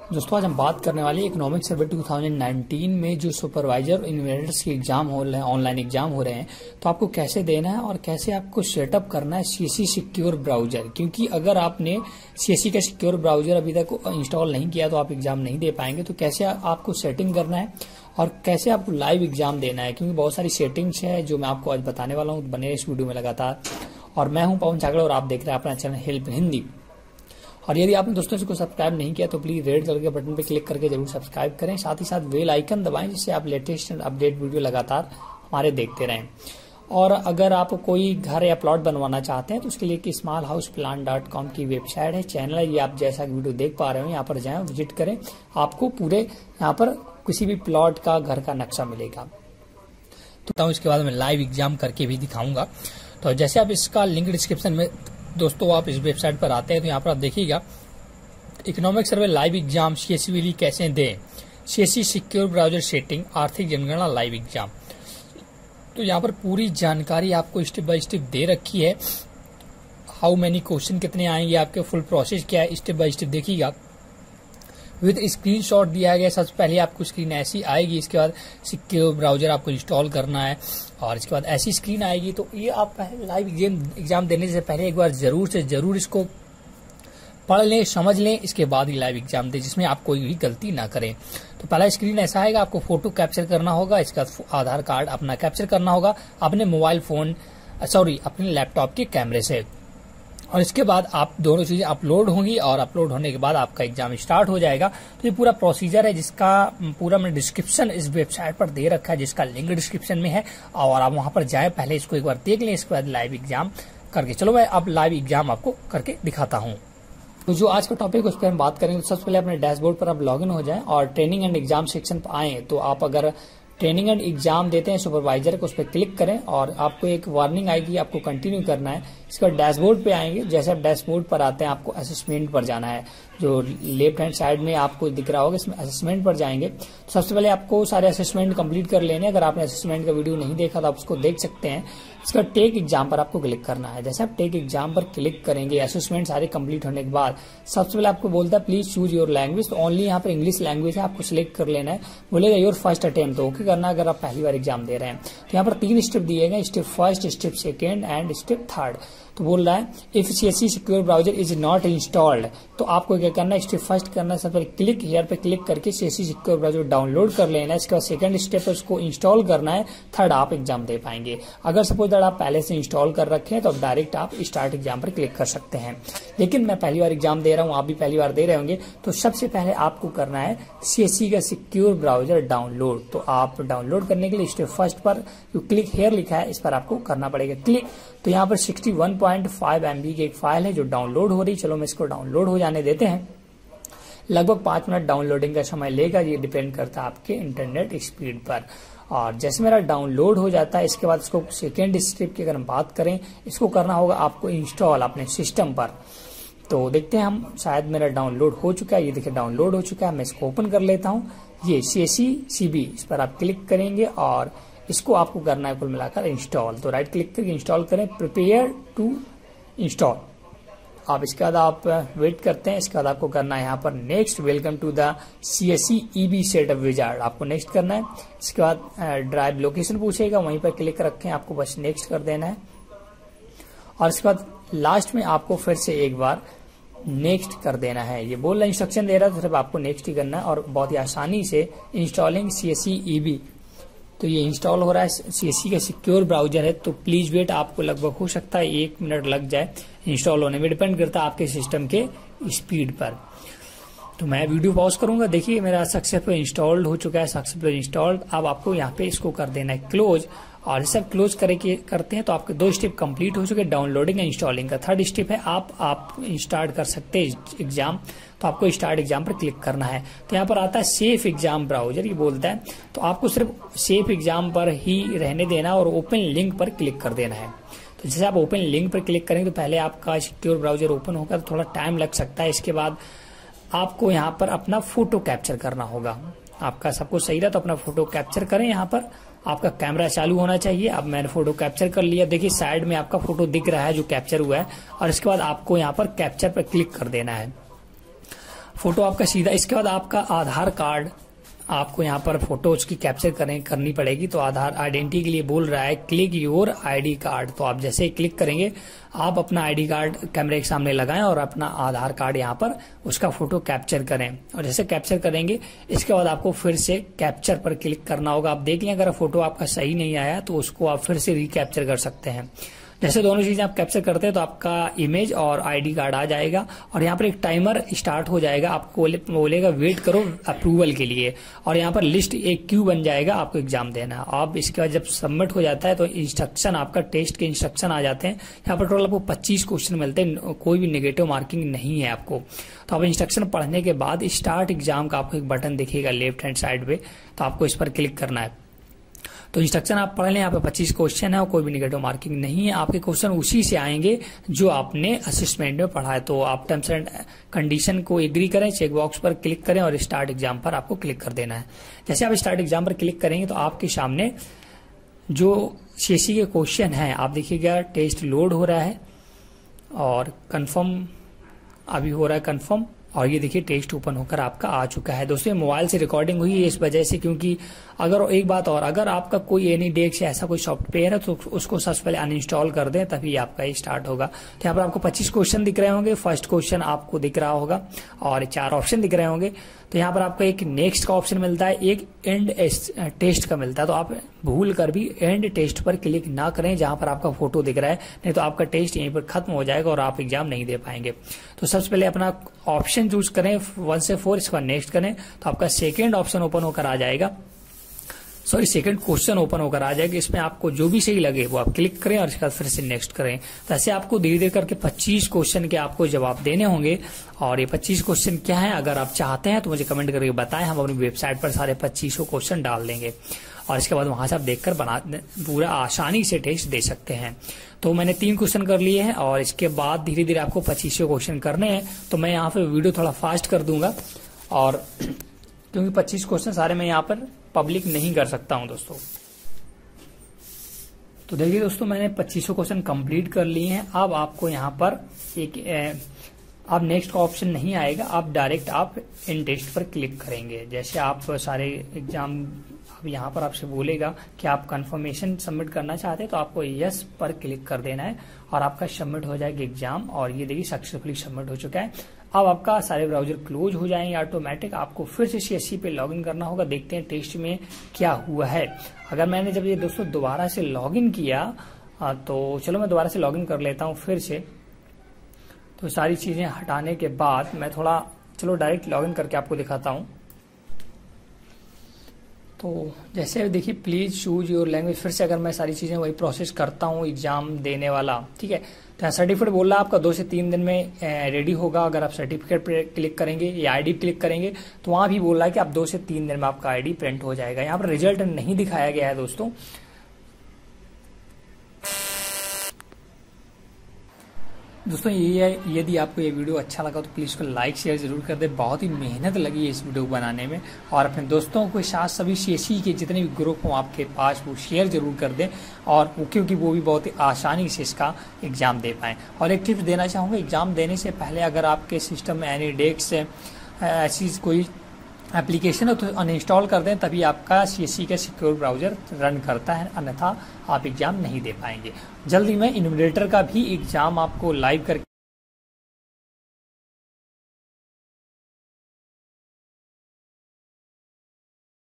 दोस्तों आज हम बात करने वाले इकोनॉमिक सर्वे 2019 में जो सुपरवाइजर इन्वेस्टर्स के एग्जाम हो रहे हैं, ऑनलाइन एग्जाम हो रहे हैं, तो आपको कैसे देना है और कैसे आपको सेटअप करना है सीएससी सिक्योर ब्राउजर। क्योंकि अगर आपने सीएससी का सिक्योर ब्राउजर अभी तक इंस्टॉल नहीं किया तो आप एग्जाम नहीं दे पाएंगे। तो कैसे आपको सेटिंग करना है और कैसे आपको लाइव एग्जाम देना है, क्योंकि बहुत सारी सेटिंग्स है जो मैं आपको आज बताने वाला हूँ। बने इस वीडियो में लगातार। और मैं हूँ पवन छागड़ और आप देख रहे हैं अपना चैनल हेल्प इन हिंदी। और यदि आपने दोस्तों इसको सब्सक्राइब नहीं किया तो प्लीज रेड कलर के बटन पे क्लिक करके जरूर सब्सक्राइब करें। साथ ही साथ बेल आइकन दबाएं जिससे आप लेटेस्ट अपडेट वीडियो लगातार हमारे देखते रहें। और अगर आप कोई घर या प्लॉट बनवाना चाहते हैं तो उसके लिए एक smallhouseplan.com की वेबसाइट है, चैनल है। ये आप जैसा वीडियो देख पा रहे हो यहाँ पर जाएं, विजिट करें, आपको पूरे यहाँ पर किसी भी प्लॉट का घर का नक्शा मिलेगा। तो इसके बाद मैं लाइव एग्जाम करके भी दिखाऊंगा। तो जैसे आप इसका लिंक डिस्क्रिप्शन में दोस्तों आप इस वेबसाइट पर आते हैं तो यहाँ पर आप देखिएगा economic survey live exam CSC कैसे दें, सीएससी सिक्योर ब्राउजर सेटिंग, आर्थिक जनगणना लाइव एग्जाम। तो यहाँ पर पूरी जानकारी आपको स्टेप बाय स्टेप दे रखी है। हाउ मेनी क्वेश्चन कितने आएंगे, आपके फुल प्रोसेस क्या है, स्टेप बाय स्टेप देखिएगा। विद स्क्रीनशॉट दिया गया। सबसे पहले आपको स्क्रीन ऐसी आएगी, इसके बाद सिक्योर ब्राउजर आपको इंस्टॉल करना है और इसके बाद ऐसी स्क्रीन आएगी। तो ये आप लाइव एग्जाम देने से पहले एक बार जरूर से जरूर इसको पढ़ लें, समझ लें, इसके बाद ही लाइव एग्जाम दें जिसमें आप कोई भी गलती ना करें। तो पहला स्क्रीन ऐसा आएगा, आपको फोटो कैप्चर करना होगा, इसके बाद आधार कार्ड अपना कैप्चर करना होगा अपने मोबाइल फोन अपने लैपटॉप के कैमरे से। और इसके बाद आप दोनों चीजें अपलोड होंगी और अपलोड होने के बाद आपका एग्जाम स्टार्ट हो जाएगा। तो ये पूरा प्रोसीजर है जिसका पूरा मैंने डिस्क्रिप्शन इस वेबसाइट पर दे रखा है, जिसका लिंक डिस्क्रिप्शन में है। और आप वहां पर जाए, पहले इसको एक बार देख लें, इसके बाद लाइव एग्जाम करके। चलो मैं अब लाइव एग्जाम आपको करके दिखाता हूँ। तो जो आज का टॉपिक उस पर हम बात करेंगे, तो सबसे पहले अपने डैशबोर्ड पर आप लॉगिन हो जाएं और ट्रेनिंग एंड एग्जाम सेक्शन पर आए। तो आप अगर ट्रेनिंग एंड एग्जाम देते हैं सुपरवाइजर को, उस पर क्लिक करें और आपको एक वार्निंग आएगी, आपको कंटिन्यू करना है। इसके बाद डैशबोर्ड पे आएंगे। जैसे आप डैशबोर्ड पर आते हैं आपको असेसमेंट पर जाना है, जो लेफ्ट हैंड साइड में आपको दिख रहा होगा, इसमें असेसमेंट पर जाएंगे। तो सबसे पहले आपको सारे असेसमेंट कंप्लीट कर लेने। अगर आपने असेसमेंट का वीडियो नहीं देखा तो आप उसको देख सकते हैं। इसका टेक एग्जाम पर आपको क्लिक करना है। जैसे आप टेक एग्जाम पर क्लिक करेंगे, असेसमेंट सारे कंप्लीट होने के बाद सबसे पहले आपको बोलता है प्लीज चूज योर लैंग्वेज। तो ओनली यहाँ पर इंग्लिश लैंग्वेज है, आपको सिलेक्ट कर लेना है। बोलेगा योर फर्स्ट अटेम्प्ट, तो ओके करना अगर आप पहली बार एग्जाम दे रहे हैं। तो यहाँ पर 3 स्टेप दिए गए, step first, step second and step third. तो बोल रहा है if CSC secure browser is not installed, तो आपको क्या करना है, स्टेप फर्स्ट करना है, सबसे पहले क्लिक हियर पे क्लिक करके सीएससी सिक्योर ब्राउजर डाउनलोड कर लेना है। इसके बाद सेकंड स्टेप है उसको इंस्टॉल करना है। थर्ड आप एग्जाम दे पाएंगे। अगर सपोज दैट आप पहले से इंस्टॉल कर रखे हैं तो अब डायरेक्ट आप स्टार्ट एग्जाम पर क्लिक कर सकते हैं। लेकिन मैं पहली बार एग्जाम दे रहा हूँ, आप भी पहली बार दे रहे होंगे, तो सबसे पहले आपको करना है सीएससी का सिक्योर ब्राउजर डाउनलोड। तो आप डाउनलोड करने के लिए स्टेप फर्स्ट पर जो क्लिक हेयर लिखा है इस पर आपको करना पड़ेगा क्लिक। तो यहाँ पर 61.5 MB की एक फाइल है जो डाउनलोड हो रही। चलो मैं इसको डाउनलोड हो जाने देते हैं। लगभग 5 मिनट डाउनलोडिंग का समय लेगा, ये डिपेंड करता है आपके इंटरनेट स्पीड पर। और जैसे मेरा डाउनलोड हो जाता है, इसके बाद इसको सेकेंड स्टेप की अगर हम बात करें, इसको करना होगा आपको इंस्टॉल अपने सिस्टम पर। तो देखते हैं हम, शायद मेरा डाउनलोड हो चुका है। ये देखिए डाउनलोड हो चुका है। मैं इसको ओपन कर लेता हूँ। ये सीएससी CB, इस पर आप क्लिक करेंगे और इसको आपको करना है कुल मिलाकर इंस्टॉल। तो राइट क्लिक करके इंस्टॉल करें, प्रिपेयर टू इंस्टॉल। आप इसके बाद आप वेट करते हैं। इसके बाद आपको करना है यहाँ पर next, welcome to the CSC EB setup wizard, आपको नेक्स्ट करना है। इसके बाद ड्राइव लोकेशन पूछेगा, वहीं पर क्लिक रखें, आपको बस नेक्स्ट कर देना है। और इसके बाद लास्ट में आपको फिर से एक बार नेक्स्ट कर देना है। ये बोल रहा इंस्ट्रक्शन दे रहा है तो सिर्फ आपको नेक्स्ट ही करना है। और बहुत ही आसानी से इंस्टॉलिंग सीएससी EB, तो ये इंस्टॉल हो रहा है। सीएससी का सिक्योर ब्राउजर है, तो प्लीज वेट, आपको लगभग हो सकता है 1 मिनट लग जाए इंस्टॉल होने में, डिपेंड करता है आपके सिस्टम के स्पीड पर। तो मैं वीडियो पॉज करूंगा। देखिए मेरा सक्सेसफुल इंस्टॉल्ड हो चुका है, सक्सेसफुल इंस्टॉल्ड। अब आपको यहाँ पे इसको कर देना है क्लोज। और जैसे आप क्लोज करते हैं तो आपके 2 स्टेप कंप्लीट हो चुके हैं, डाउनलोडिंग एंड इंस्टॉलिंग का। थर्ड स्टेप है आप स्टार्ट कर सकते हैं एग्जाम। तो आपको स्टार्ट एग्जाम पर क्लिक करना है। तो यहाँ पर आता है सेफ एग्जाम ब्राउजर, ये बोलता है। तो आपको सिर्फ सेफ एग्जाम पर ही रहने देना और ओपन लिंक पर क्लिक कर देना है। तो जैसे आप ओपन लिंक पर क्लिक करेंगे तो पहले आपका सिक्योर ब्राउजर ओपन होगा, तो थोड़ा टाइम लग सकता है। इसके बाद आपको यहाँ पर अपना फोटो कैप्चर करना होगा। आपका सब कुछ सही रहा तो अपना फोटो कैप्चर करें। यहाँ पर आपका कैमरा चालू होना चाहिए। अब मैंने फोटो कैप्चर कर लिया, देखिए साइड में आपका फोटो दिख रहा है जो कैप्चर हुआ है। और इसके बाद आपको यहाँ पर कैप्चर पर क्लिक कर देना है। फोटो आपका सीधा, इसके बाद आपका आधार कार्ड आपको यहाँ पर फोटो उसकी कैप्चर करनी पड़ेगी। तो आधार आइडेंटिटी के लिए बोल रहा है क्लिक योर आईडी कार्ड। तो आप जैसे ही क्लिक करेंगे आप अपना आईडी कार्ड कैमरे के सामने लगाएं और अपना आधार कार्ड यहाँ पर उसका फोटो कैप्चर करें। और जैसे कैप्चर करेंगे इसके बाद आपको फिर से कैप्चर पर क्लिक करना होगा। आप देख लें अगर फोटो आपका सही नहीं आया तो उसको आप फिर से रिकैप्चर कर सकते हैं। जैसे दोनों चीजें आप कैप्चर करते हैं तो आपका इमेज और आईडी कार्ड आ जाएगा और यहाँ पर एक टाइमर स्टार्ट हो जाएगा। आपको बोलेगा वेट करो अप्रूवल के लिए और यहाँ पर लिस्ट एक क्यू बन जाएगा, आपको एग्जाम देना है। आप इसके बाद जब सबमिट हो जाता है तो इंस्ट्रक्शन, आपका टेस्ट के इंस्ट्रक्शन आ जाते हैं। यहाँ पर टोटल आपको 25 क्वेश्चन मिलते हैं, कोई भी नेगेटिव मार्किंग नहीं है आपको। तो आप इंस्ट्रक्शन पढ़ने के बाद स्टार्ट एग्जाम का आपको एक बटन दिखेगा लेफ्ट हैंड साइड पे, तो आपको इस पर क्लिक करना है। तो इंस्ट्रक्शन आप पढ़ लें, यहाँ पे 25 क्वेश्चन है और कोई भी नेगेटिव मार्किंग नहीं है। आपके क्वेश्चन उसी से आएंगे जो आपने असेसमेंट में पढ़ा है। तो आप टर्म्स एंड कंडीशन को एग्री करें, चेक बॉक्स पर क्लिक करें और स्टार्ट एग्जाम पर आपको क्लिक कर देना है। जैसे आप स्टार्ट एग्जाम पर क्लिक करेंगे तो आपके सामने जो सीएससी के क्वेश्चन है आप देखिएगा, टेस्ट लोड हो रहा है और कन्फर्म अभी हो रहा है कन्फर्म, और ये देखिए टेस्ट ओपन होकर आपका आ चुका है। दोस्तों मोबाइल से रिकॉर्डिंग हुई है इस वजह से, क्योंकि अगर एक बात और, अगर आपका कोई एनीडेक्स या ऐसा कोई सॉफ्टवेयर है तो उसको सबसे पहले अनइंस्टॉल कर दें, तभी आपका ये स्टार्ट होगा। तो यहाँ पर आपको 25 क्वेश्चन दिख रहे होंगे, फर्स्ट क्वेश्चन आपको दिख रहा होगा और 4 ऑप्शन दिख रहे होंगे। तो यहाँ पर आपको एक नेक्स्ट का ऑप्शन मिलता है, एक एंड टेस्ट का मिलता है। तो आप भूल कर भी एंड टेस्ट पर क्लिक ना करें जहां पर आपका फोटो दिख रहा है, नहीं तो आपका टेस्ट यहीं पर खत्म हो जाएगा और आप एग्जाम नहीं दे पाएंगे। तो सबसे पहले अपना ऑप्शन चूज करें 1 से 4, इसका नेक्स्ट करें तो आपका सेकेंड ऑप्शन ओपन होकर आ जाएगा, सॉरी सेकंड क्वेश्चन ओपन होकर आ जाएगा। इसमें आपको जो भी सही लगे वो आप क्लिक करें और इसके बाद फिर से नेक्स्ट करें। तो ऐसे आपको धीरे धीरे करके 25 क्वेश्चन के आपको जवाब देने होंगे। और ये 25 क्वेश्चन क्या है, अगर आप चाहते हैं तो मुझे कमेंट करके बताएं, हम अपनी वेबसाइट पर सारे 25 क्वेश्चन डाल देंगे और इसके बाद वहां से आप देखकर पूरा आसानी से टेस्ट दे सकते हैं। तो मैंने 3 क्वेश्चन कर लिए हैं और इसके बाद धीरे धीरे आपको 25 क्वेश्चन करने हैं। तो मैं यहाँ पे वीडियो थोड़ा फास्ट कर दूंगा और क्योंकि 25 क्वेश्चन सारे मैं यहाँ पर पब्लिक नहीं कर सकता हूं दोस्तों। तो देखिए दोस्तों मैंने 25 क्वेश्चन कंप्लीट कर लिए हैं। अब आपको यहाँ पर अब नेक्स्ट का ऑप्शन नहीं आएगा, आप डायरेक्ट आप इन टेस्ट पर क्लिक करेंगे। जैसे आप सारे एग्जाम, अब यहाँ पर आपसे बोलेगा कि आप कंफर्मेशन सबमिट करना चाहते हैं तो आपको यस पर क्लिक कर देना है और आपका सबमिट हो जाएगा एग्जाम। और ये देखिए सक्सेसफुली सबमिट हो चुका है। अब आपका सारे ब्राउजर क्लोज हो जाएंगे ऑटोमेटिक, आपको फिर से सीएससी पे लॉगिन करना होगा। देखते हैं टेस्ट में क्या हुआ है। अगर मैंने जब ये दोस्तों दोबारा से लॉगिन किया तो चलो मैं दोबारा से लॉगिन कर लेता हूँ फिर से। तो सारी चीजें हटाने के बाद मैं थोड़ा चलो डायरेक्ट लॉगिन करके आपको दिखाता हूँ। तो जैसे देखिए प्लीज चूज योर लैंग्वेज, फिर से अगर मैं सारी चीजें वही प्रोसेस करता हूँ एग्जाम देने वाला, ठीक है। तो सर्टिफिकेट बोल रहा है आपका 2 से 3 दिन में रेडी होगा। अगर आप सर्टिफिकेट पे क्लिक करेंगे या आईडी क्लिक करेंगे तो वहां भी बोल रहा है कि आप 2 से 3 दिन में आपका आईडी प्रिंट हो जाएगा। यहाँ पर रिजल्ट नहीं दिखाया गया है दोस्तों। दोस्तों यदि आपको ये वीडियो अच्छा लगा तो प्लीज इसको लाइक शेयर जरूर कर दे। बहुत ही मेहनत लगी है इस वीडियो को बनाने में और अपने दोस्तों के साथ सभी सीएससी के जितने भी ग्रुप हों आपके पास वो शेयर जरूर कर दें और क्योंकि वो भी बहुत ही आसानी से इसका एग्जाम दे पाएं। और एक टिप्स देना चाहूँगा, एग्जाम देने से पहले अगर आपके सिस्टम में एनीडेक्स ऐसी कोई एप्लीकेशन है तो अनइंस्टॉल कर दें, तभी आपका सीएससी का सिक्योर ब्राउजर रन करता है, अन्यथा आप एग्जाम नहीं दे पाएंगे। जल्दी में इन्विजिलेटर का भी एग्जाम आपको लाइव करके